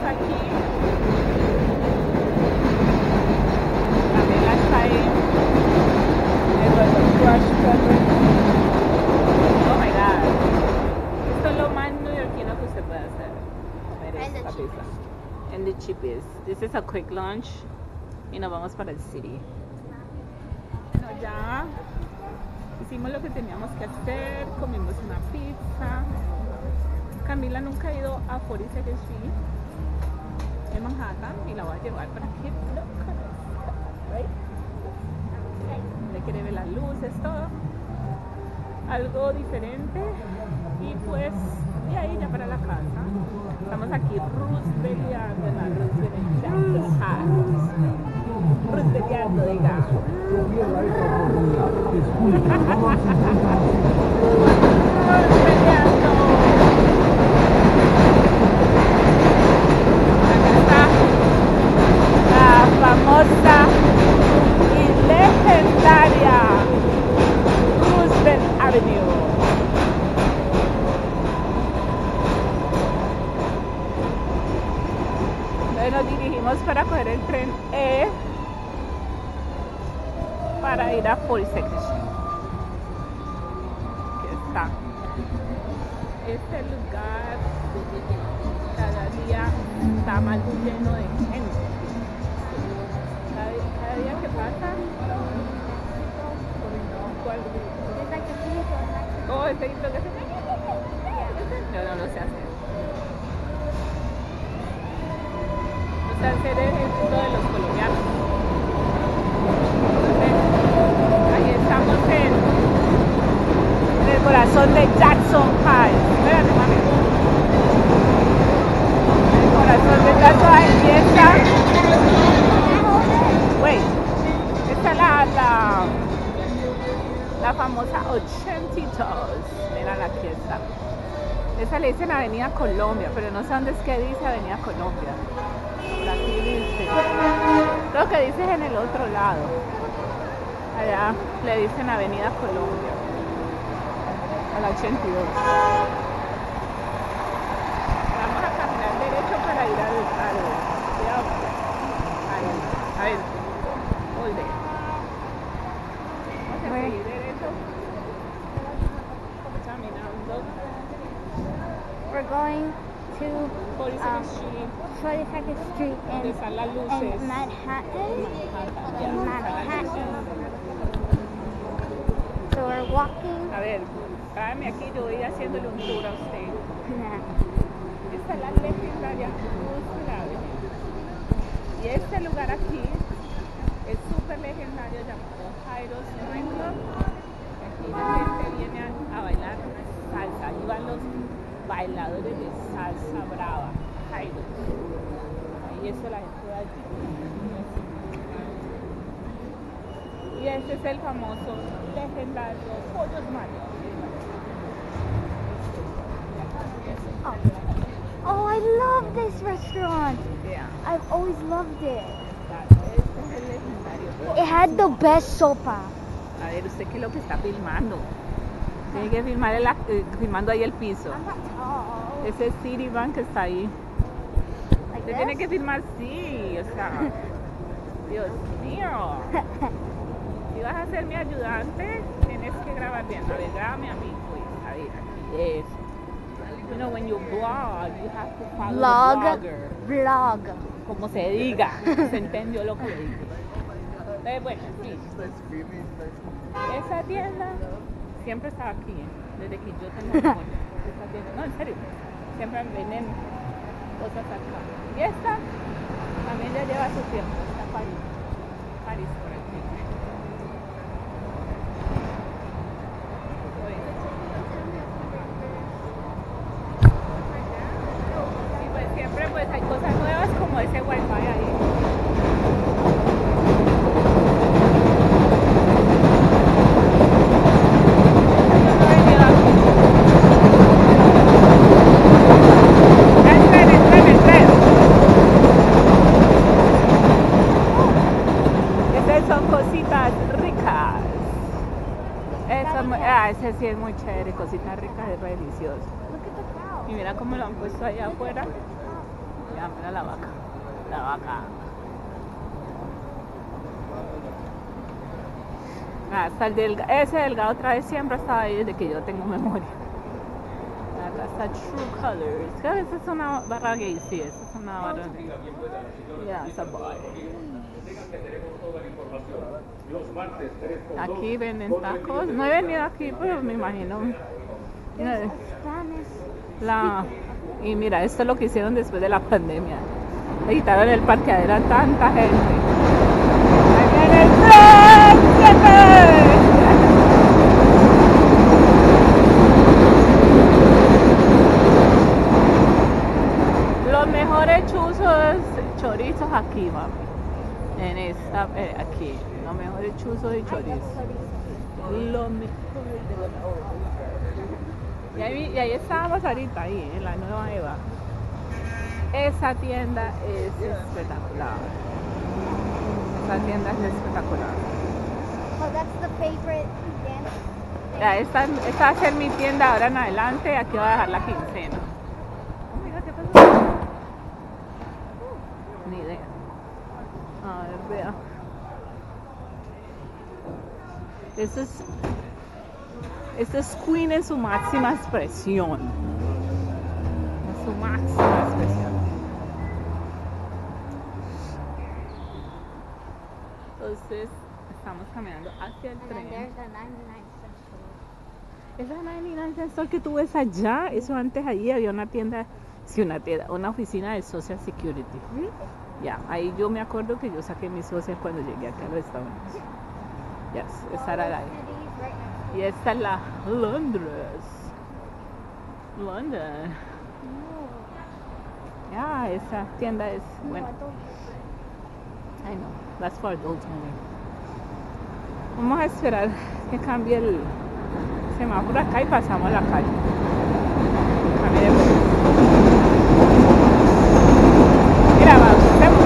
aquí. También está ahí. El nuevo Crush Cover. Oh my god. Esto es lo más neoyorquino que usted puede hacer. Comer esta pizza. And the cheapest. This is a quick lunch. Y nos vamos para el city. Bueno, ya hicimos lo que teníamos que hacer. Comimos una pizza. Camila nunca ha ido a 42nd Street en Manhattan y la voy a llevar para que lo conozca, right? Le quiere ver las luces, todo algo diferente y pues de ahí ya para la casa. Estamos aquí Roosevelteando en la Roosevelteando, diga. Famosa y legendaria Roosevelt Avenue. Entonces nos dirigimos para coger el tren E para ir a 42nd Street. Aquí está. Este lugar cada día está más lleno de gente. Cada día que pasa, oh, ese grito que se... Yo no lo sé hacer. No sé hacer el grito de los colombianos. Entonces, ahí estamos en el corazón de Jackson Heights. Espérate, mami. El corazón de Jackson Heights. Aquí está. Esta es la famosa 82. Mira, aquí está. Esa le dicen Avenida Colombia, pero no sé dónde es que dice Avenida Colombia. Por aquí dice. Creo que dice en el otro lado. Allá le dicen Avenida Colombia. A la 82. Vamos a caminar derecho para ir al a ver. Vamos a seguir derecho. Caminando. We're going to 42nd Street. 42nd Street Donde están las luces. in Manhattan. So we're walking. A ver, tráeme aquí, yo voy haciéndole un tour a usted. Esta es la legendaria Roosevelt Avenue. Y este lugar aquí es súper legendario llamado Jairo's Swing Club. Aquí la gente viene a bailar salsa. Ahí van los bailadores de salsa brava, Jairo's. Ahí eso la gente va allí. Y este es el famoso legendario Pollos Mario. Oh, I love this restaurant. Yeah. I've always loved it. Este es el legendario. It had the best sopa. A ver, ¿usted qué es lo que está filmando? Tiene que filmar filmando ahí el piso. I'm not tall. Ese es Citibank que está ahí. Like Usted tiene this? que filmar, sí, o sea, Dios mío. Si vas a ser mi ayudante, tienes que grabar bien. A ver, grábame a mí, pues. A ver, aquí es. You know, when you vlog, you have to follow the blogger. Vlog. Como se diga. Se entendió lo que le dije. Entonces, bueno, sí. Esa tienda siempre estaba aquí, desde que yo tengo memoria. Esta tienda, no, en serio. Siempre venden cosas acá. Y esta también ya lleva su tiempo. Está París. París por aquí. Y pues siempre pues hay cosas nuevas como ese wifi ahí. Ese sí es muy chévere, cositas ricas, es delicioso. Y mira cómo lo han puesto allá afuera. Ya, mira la vaca. La vaca. Hasta ese delgado otra vez siempre estaba ahí desde que yo tengo memoria. Acá está True Colors. Que a veces es una barra gay, sí, esa es una barra gay. Ya, esa bar. Aquí venden tacos. No he venido aquí, pero me imagino. Y mira, esto es lo que hicieron después de la pandemia. Le quitaron el parqueadero a tanta gente. ¡Ahí viene el tren! Los mejores chuzos, chorizos aquí, mami. En esta, aquí. Los mejores chuzos y chorizos. Lo mejor de lo mejor. Y ahí estábamos ahorita, ahí, en la Nueva Eva. Esa tienda es espectacular. Esa tienda es espectacular. Oh, that's the favorite dance. Ya, esta va a ser mi tienda ahora en adelante. Aquí voy a dejar la quincena. Oh, mira, ¿qué pasó? Ni idea. A ver, vea. Esto es Queen en su máxima expresión. En su máxima expresión. Entonces, estamos caminando hacia el tren. There's a 99 cent store. Esa 99 cent store que tú ves allá, eso antes allí había una tienda, sí, una oficina de Social Security. Really? Ya, ahí yo me acuerdo que yo saqué mi social cuando llegué acá a los Estados Unidos. Yes, esa era la ahí. Y esta es la Londres. London. Ya, esa tienda es buena. I know, that's for adults only. Vamos a esperar que cambie el semáforo acá y pasamos a la calle. Mira, pasemos.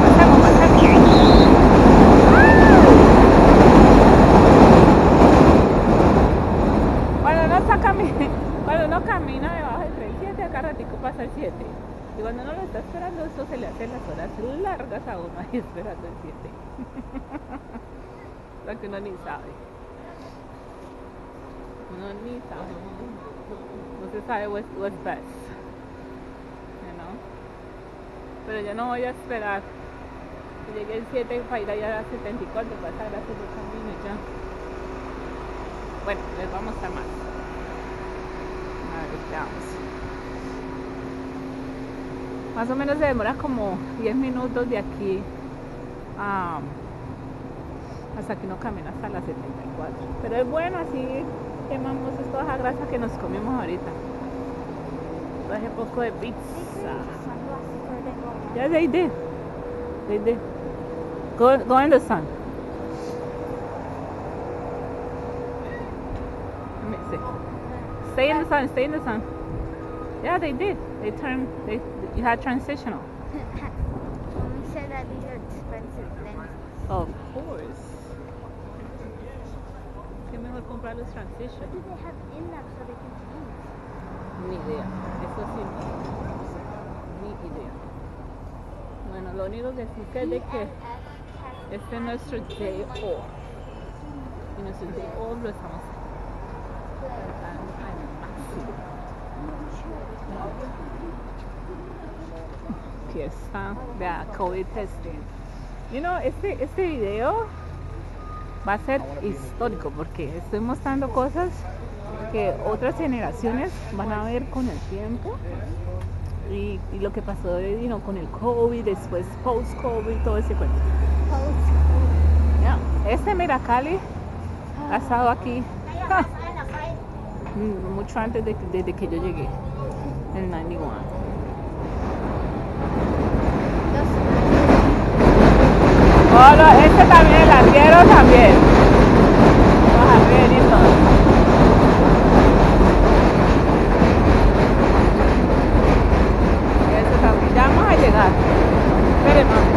Cuando uno camina debajo del tren 7, acá ratico pasa el 7. Y cuando uno lo está esperando, eso se le hacen las horas largas a uno ahí esperando el 7. Lo que uno ni sabe. Uno ni sabe. No se sabe what's best. You know? Pero yo no voy a esperar que llegue el 7 para ir allá a las 74, pasar a hacer el camino y ya. Bueno, les vamos a mostrar más. Más o menos se demora como 10 minutos de aquí hasta que uno camina hasta las 74. Pero es bueno, así quemamos toda esa grasa que nos comimos ahorita. Traje poco de pizza. Yeah, they did. Go in the sun. Let me see. Stay in the sun. Yeah, they did. You had transitional. Mommy said that these are expensive lenses. Of course. Es mejor comprar los transition. What do they have in them so they can change? Ni idea. Eso sí, ni idea. Bueno, lo único que sí sé es de que este es nuestro day off. Y nuestro day off lo estamos tratando al máximo. Aquí está, vea, COVID testing. You know, este video va a ser histórico porque estoy mostrando cosas que otras generaciones van a ver con el tiempo y lo que pasó con el COVID, después post-COVID, todo ese cuento. Yeah. Este Miracali ha estado aquí mucho antes desde que yo llegué, en 91. Este también, el arriero también. Los arrieritos. Eso también. Ya vamos a llegar. Esperen, mami.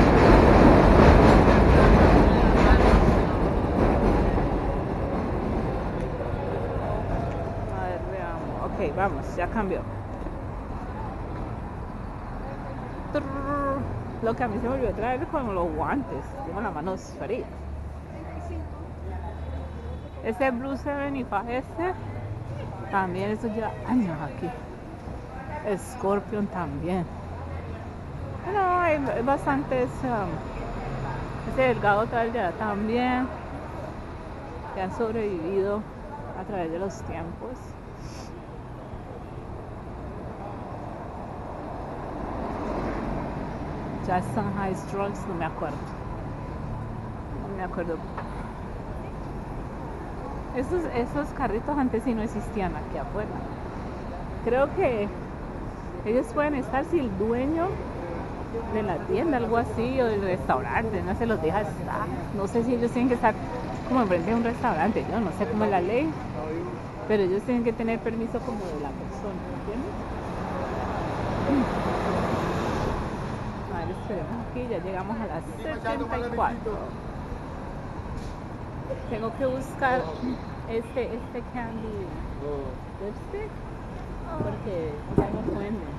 A ver, veamos. Ok, vamos, ya cambió. Lo que a mí se me olvidó traer con los guantes. Tengo las manos frías. Ese Blue 75 también, eso lleva años aquí. Scorpion también. Bueno, hay bastantes. Ese delgado tal ya también. Que han sobrevivido a través de los tiempos. Jackson High Strokes, no me acuerdo. Esos carritos antes sí no existían aquí afuera. Creo que ellos pueden estar si el dueño de la tienda, algo así, o del restaurante, no se los deja estar. No sé si ellos tienen que estar como enfrente de un restaurante, yo no sé cómo es la ley, pero ellos tienen que tener permiso como de la persona, ¿entiendes? A ver, esperemos aquí, ya llegamos a las 74. Tengo que buscar este candy lipstick porque ya no pueden.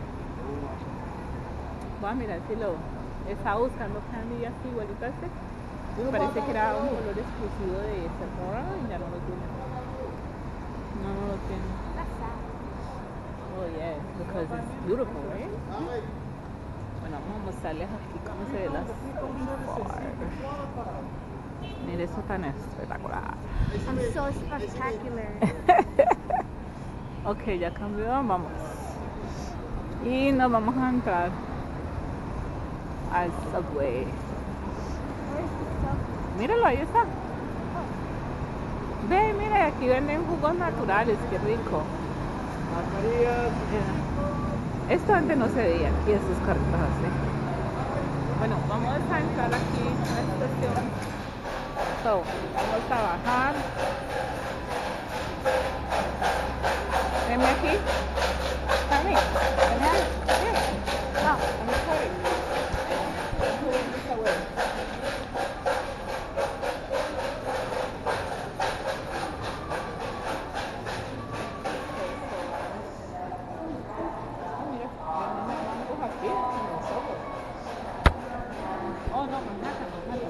Voy a mirar si lo estaba buscando candy así igualito a este. Me parece que era un color exclusivo de Sephora y ya no lo tiene. No lo tiene. Oh yeah, because it's beautiful, right? Bueno, vamos a mostrarles aquí cómo se ve las Sephora. Mira eso tan espectacular. I'm so spectacular. Ok, ya cambió, vamos. Y nos vamos a entrar al Subway. Míralo, ahí está. Ve, mira, aquí venden jugos naturales, qué rico. Esto antes no se veía aquí, estos carritos así. Bueno, vamos a entrar aquí a la estación. So, vamos a bajar. Venme aquí. Come here. Ah, I'm sorry. I'm putting this away. Mira, venden mangos aquí en los ojos. Oh, no, Manhattan.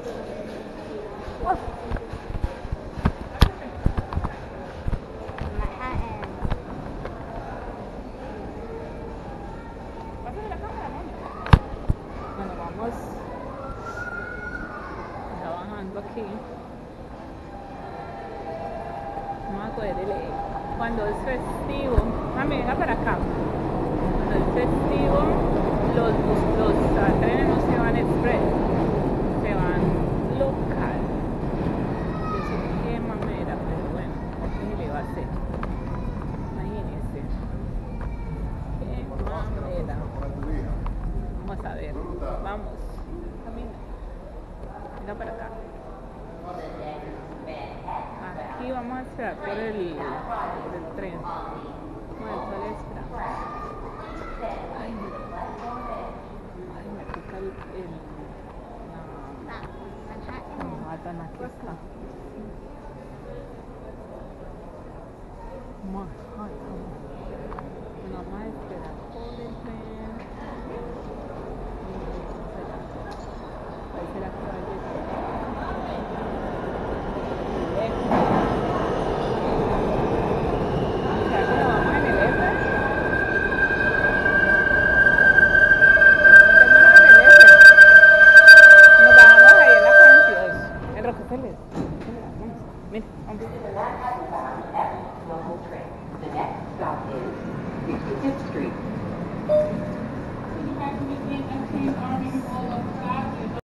Pásame la cámara, mami. Bueno, vamos ya bajando aquí. Vamos a coger cuando es festivo. Mami, venga para acá. Cuando es festivo, los trenes no se van express, se van local. Yo sé qué mamera, pero bueno, ¿qué le va a hacer? Imagínense. Qué mamera. Vamos a ver, vamos. Camina. Venga para acá. Aquí vamos a esperar por el tren. Bueno, ¿cuál esperamos?